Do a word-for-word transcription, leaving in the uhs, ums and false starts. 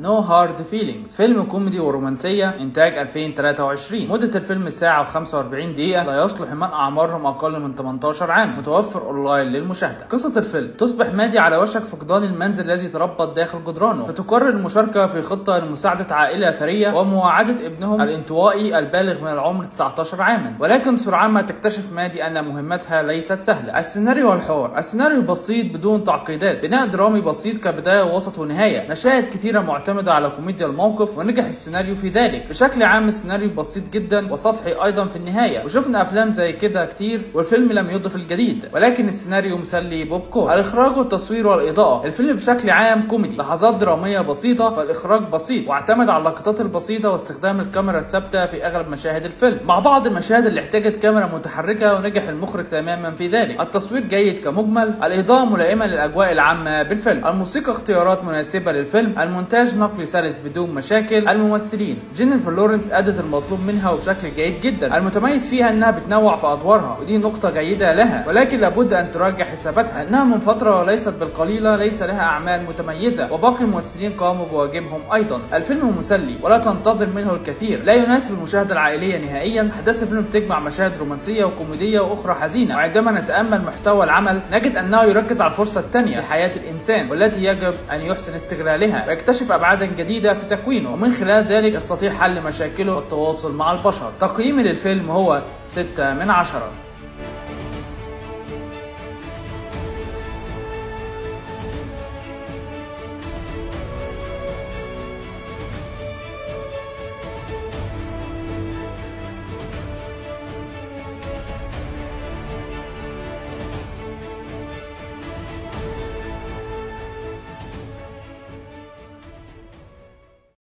نو هارد فيلينجز، فيلم كوميدي ورومانسية إنتاج ألفين وتلاتة وعشرين. مدة الفيلم ساعة وخمسة وأربعين دقيقة، لا يصلح من أعمارهم أقل من تمنتاشر عام، متوفر أونلاين للمشاهدة. قصة الفيلم: تصبح مادي على وشك فقدان المنزل الذي تربط داخل جدرانه، فتقرر المشاركة في خطة لمساعدة عائلة ثرية ومواعدة ابنهم الانطوائي البالغ من العمر تسعتاشر عاما، ولكن سرعان ما تكتشف مادي أن مهمتها ليست سهلة. السيناريو والحوار: السيناريو بسيط بدون تعقيدات، بناء درامي بسيط كبداية ووسط ونهاية، مشاهد كتيرة معتمدة على كوميديا الموقف ونجح السيناريو في ذلك. بشكل عام السيناريو بسيط جدا وسطحي ايضا في النهاية، وشفنا افلام زي كده كتير والفيلم لم يضف الجديد، ولكن السيناريو مسلي بوب كورن. الاخراج والتصوير والاضاءة: الفيلم بشكل عام كوميدي، لحظات درامية بسيطة، فالاخراج بسيط واعتمد على اللقطات البسيطة واستخدام الكاميرا الثابتة في اغلب مشاهد الفيلم، مع بعض المشاهد اللي احتاجت كاميرا متحركة ونجح المخرج تماما في ذلك. التصوير جيد كمجمل، الاضاءة ملائمة للاجواء العامة بالفيلم، الموسيقى اختيارات مناسبة للفيلم، المونتاج نقلي سلس بدون مشاكل. الممثلين: جينيفر لورنس أدت المطلوب منها وبشكل جيد جدا، المتميز فيها انها بتنوع في ادوارها ودي نقطة جيدة لها، ولكن لابد ان تراجع حساباتها انها من فترة وليست بالقليلة ليس لها اعمال متميزة، وباقي الممثلين قاموا بواجبهم ايضا. الفيلم مسلي ولا تنتظر منه الكثير، لا يناسب المشاهدة العائلية نهائيا. احداث الفيلم بتجمع مشاهد رومانسية وكوميدية واخرى حزينة، وعندما نتأمل محتوى العمل نجد انه يركز على الفرصة الثانية في حياة الانسان والتي يجب ان يحسن استغلالها ويكتشف ابعادا جديدة في تكوينه، ومن خلال ذلك يستطيع حل مشاكله والتواصل مع البشر. تقييمي للفيلم هو ستة من عشرة.